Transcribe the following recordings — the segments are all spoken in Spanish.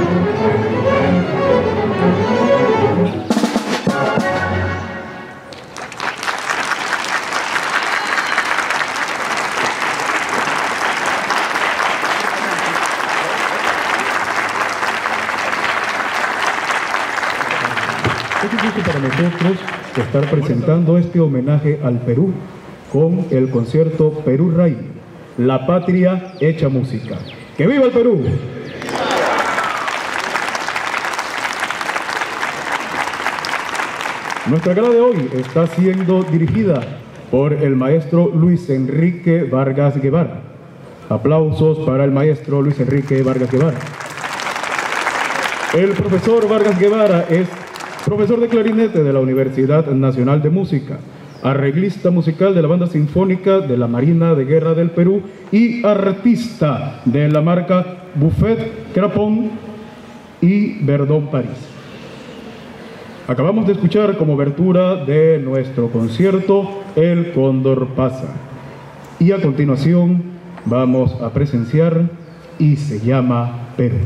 Es difícil para nosotros estar presentando este homenaje al Perú con el concierto Perú Ray, la patria hecha música. ¡Que viva el Perú! Nuestra gala de hoy está siendo dirigida por el maestro Luis Enrique Vargas Guevara. Aplausos para el maestro Luis Enrique Vargas Guevara. El profesor Vargas Guevara es profesor de clarinete de la Universidad Nacional de Música, arreglista musical de la Banda Sinfónica de la Marina de Guerra del Perú y artista de la marca Buffet Crapon y Verdón París. Acabamos de escuchar como obertura de nuestro concierto El Cóndor Pasa. Y a continuación vamos a presenciar Y se llama Perú.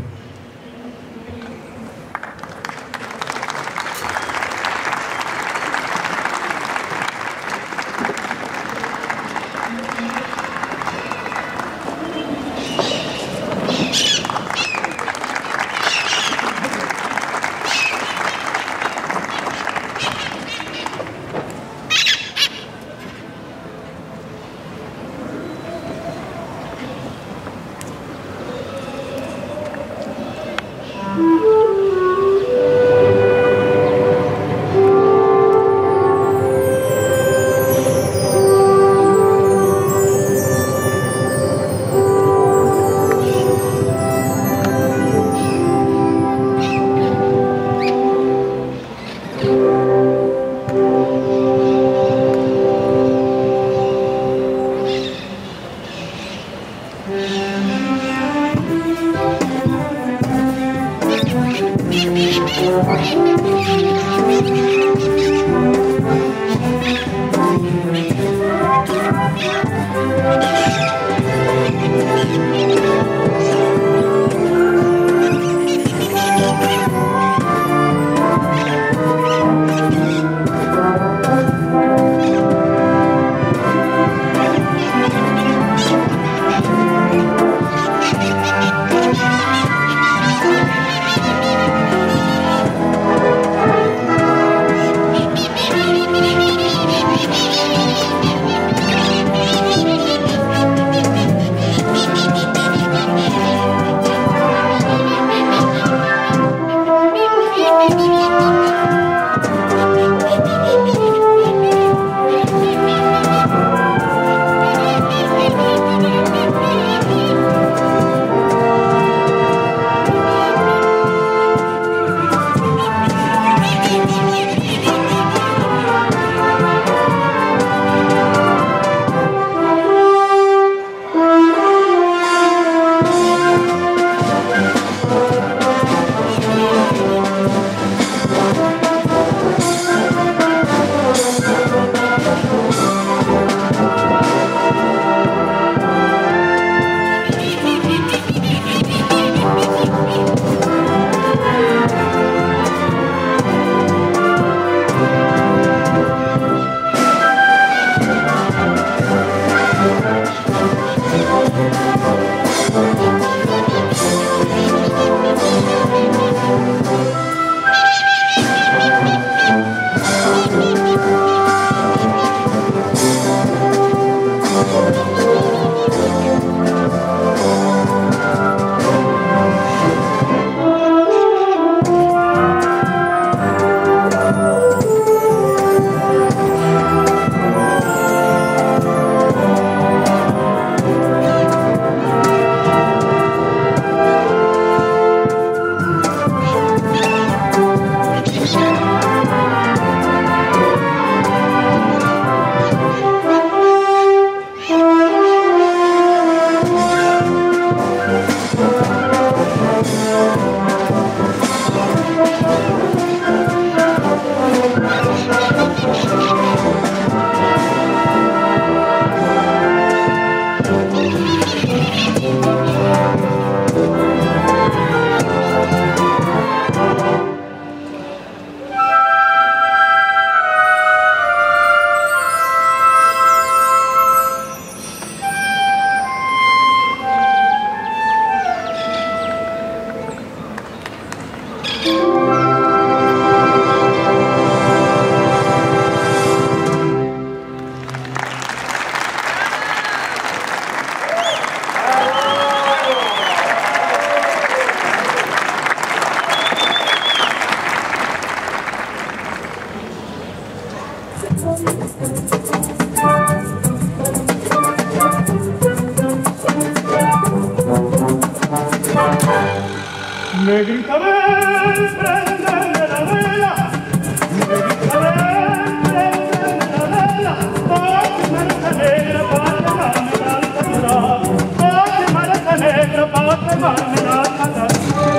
negrita, ven, préndeme la vela. Negrita, ven, préndeme la vela. Oh, quemar esa negra para quemarme la alcatraz. Oh, quemar esa negra para quemarme la alcatraz.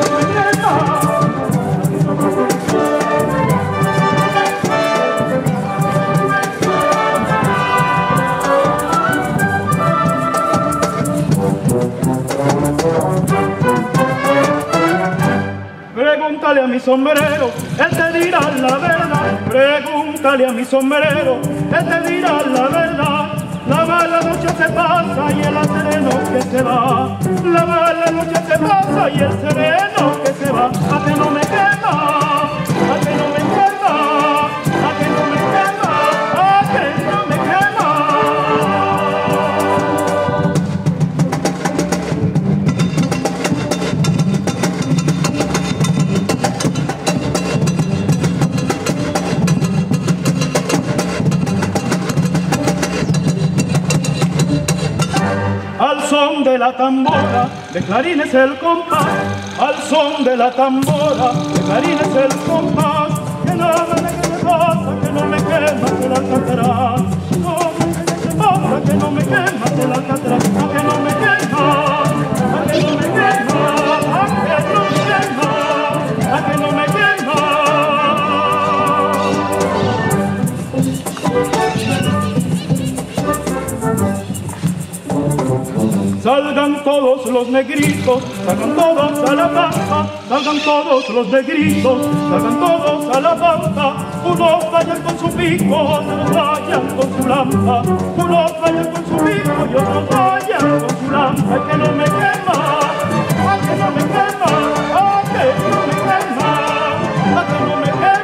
Pregúntale a mi sombrero, él te dirá la verdad. Pregúntale a mi sombrero, él te dirá la verdad. La mala noche se pasa y el sereno que se va. La mala noche se pasa y el sereno que se va. A que no me quema, a que no me quema, a que no me quema, a que no me quema. Al son de la tambora, de clarines el compás. Al son de la tambora, de clarines el compás. Que no me pasa, que no me quemas el alcatraz. No me pasa, que no me quemas el alcatraz. A que no me quemas, a que no me quemas, a que no me quemas, a que no me quemas. Salgan todos los negritos, salgan todos a la pampa, salgan todos los negritos, salgan todos a la pampa. Unos vayan con su pico, otros vayan con su lampa. Unos vayan con su pico y otros vayan con su lampa. Que no me quema, que no me quema, que no me quema, que no me quema.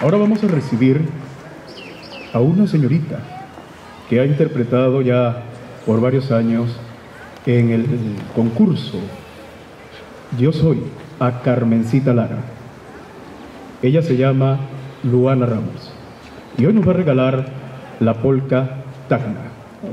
Ahora vamos a recibir a una señorita que ha interpretado ya por varios años en el concurso Yo Soy, a Carmencita Lara. Ella se llama Luana Ramos y hoy nos va a regalar la polka Tacna.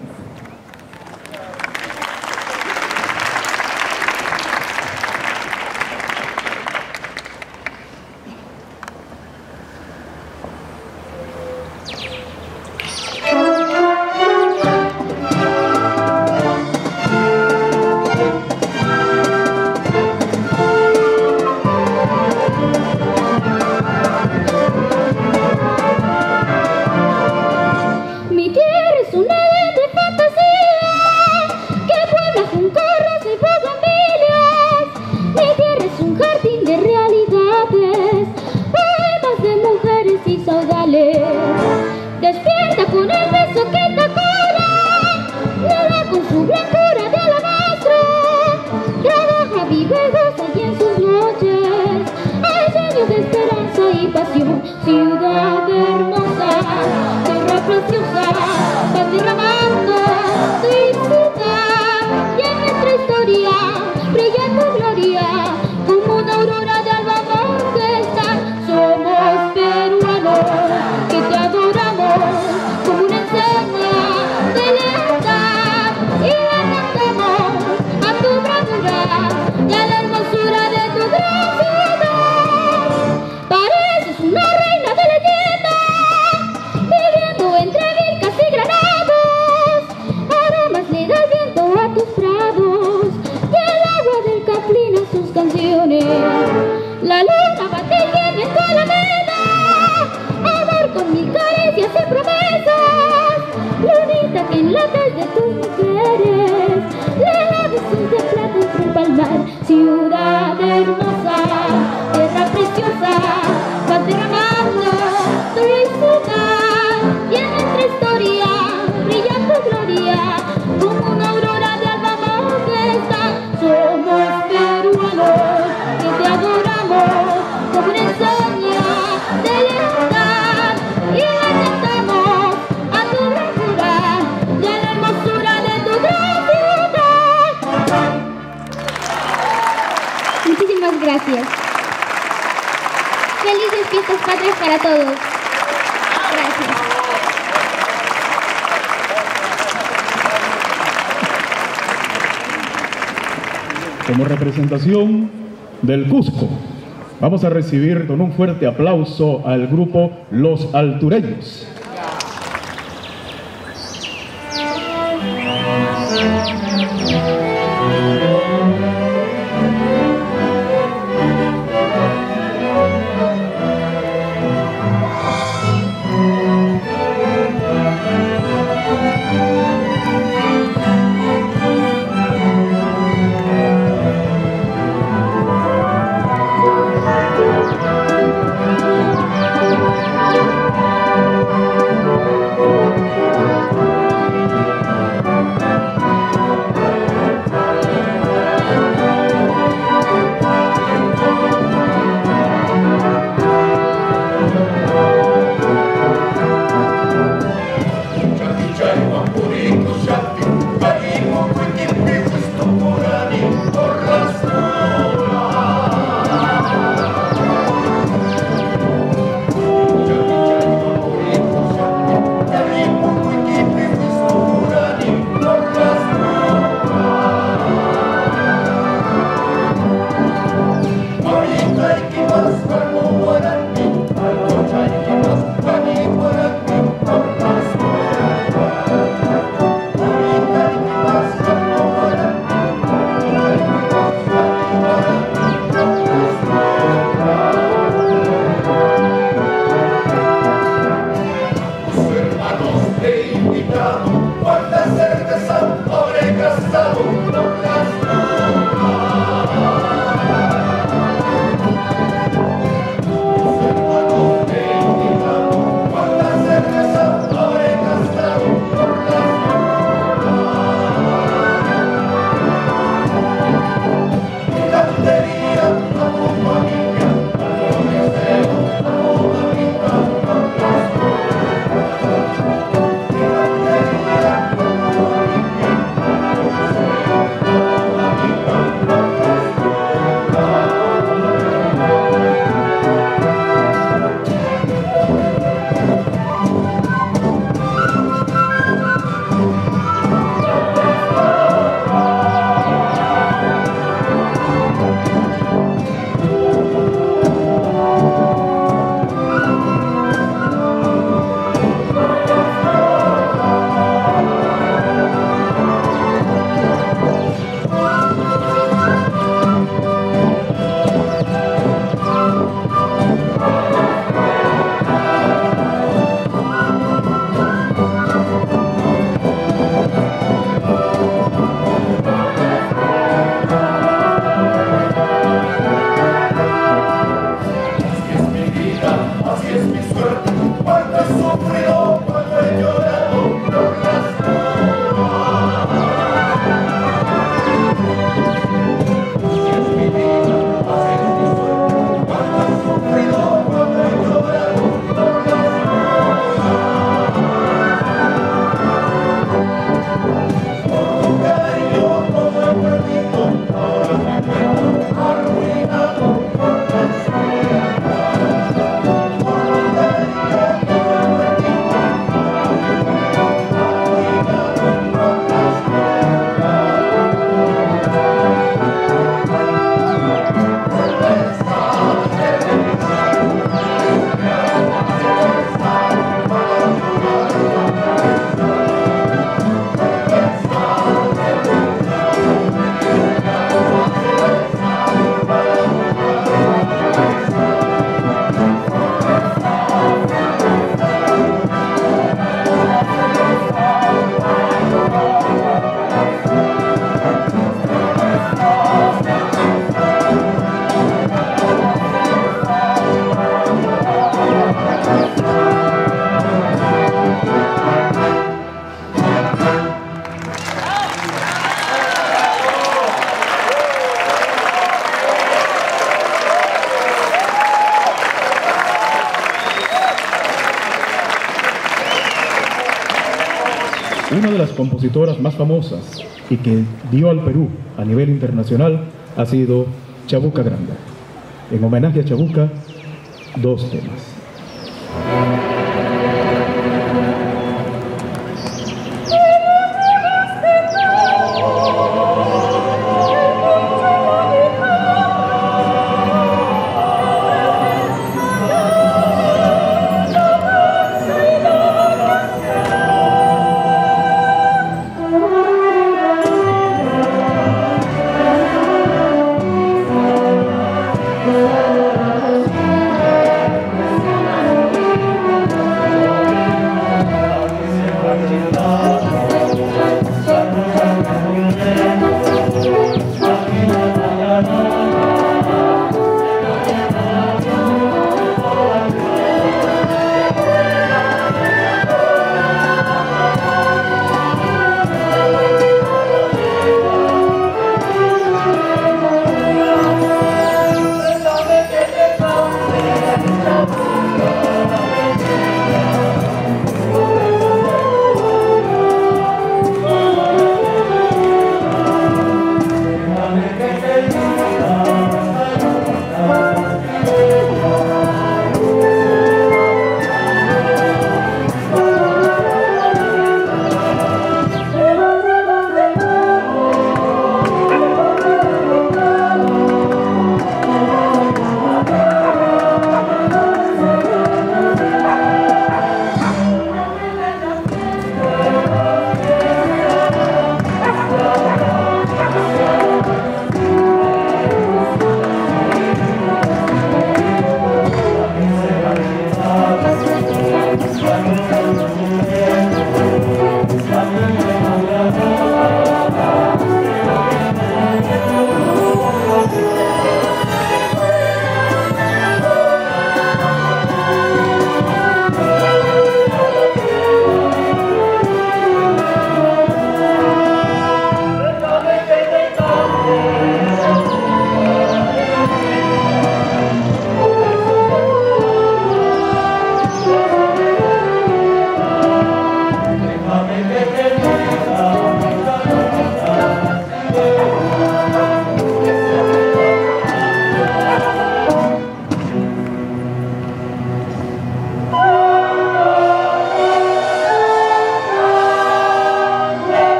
Despierta con el beso que te cura, le da con su blancura de alabastro. Trabaja, vive, goza y en sus noches hay sueños de esperanza y pasión. Ciudad hermosa, tierra preciosa, vas derramando tu ciudad. Y en nuestra historia brilla tu gloria como una aurora de alba está. Somos peruanos que te adoramos como una enseña de lealtad y le cantamos a tu bravura y a la hermosura de tu gran ciudad. Pareces una reina de leyenda viviendo entre vircas y granados. Aromas le da el viento a tus prados y el agua del Caplín a sus canciones. La luna bate y el viento a la meta, amor con mil caricias y promesas. Lunita que enlatas de tus mujeres, le da besos de plata entre el palmar. Ciudad hermosa, tierra preciosa, vas derramando tu ciudad. Y en nuestra historia brilla tu gloria como una aurora de alba modesta. Somos peruanos que te adoramos como una enseña de lealtad y le cantamos a tu bravura y a la hermosura de tu gran ciudad. Muchísimas gracias. Felices fiestas patrias para todos. Gracias. Como representación del Cusco, vamos a recibir con un fuerte aplauso al grupo Los Altureños. una de las compositoras más famosas y que dio al Perú a nivel internacional ha sido Chabuca Granda. En homenaje a Chabuca, dos temas.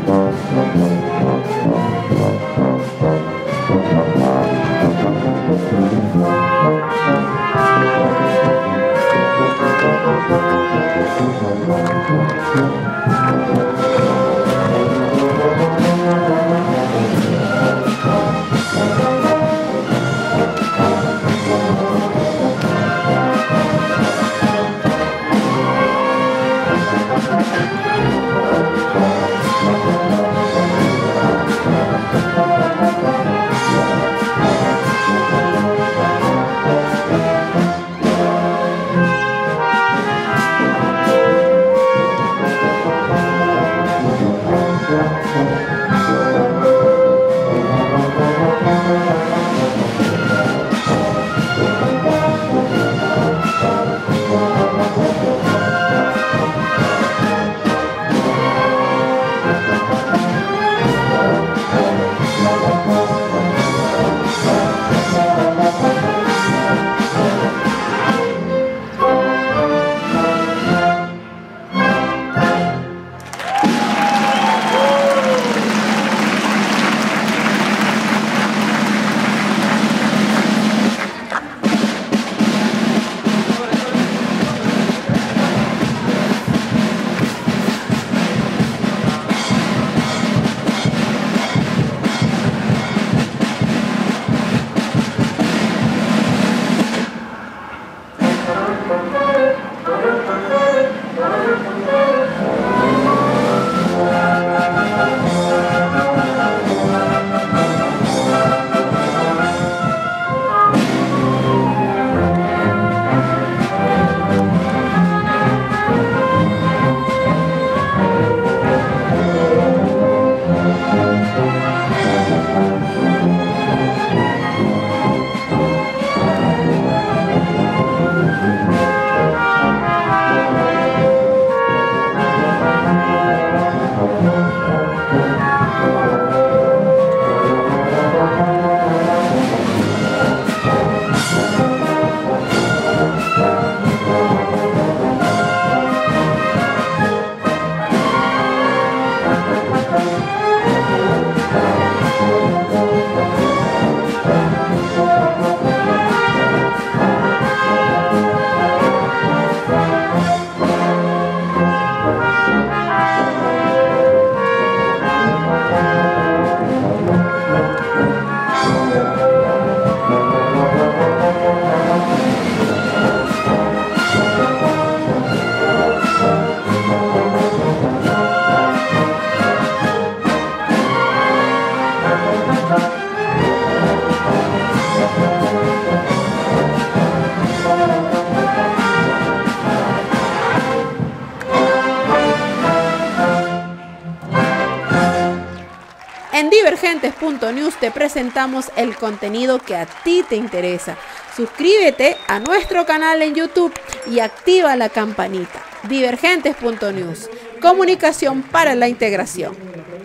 En Divergentes.news te presentamos el contenido que a ti te interesa. Suscríbete a nuestro canal en YouTube y activa la campanita. Divergentes.news, comunicación para la integración.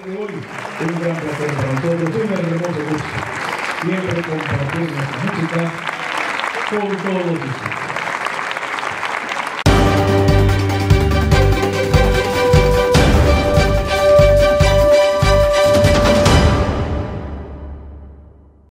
Un gran placer para nosotros, un hermoso gusto siempre compartir nuestra música con todos ustedes.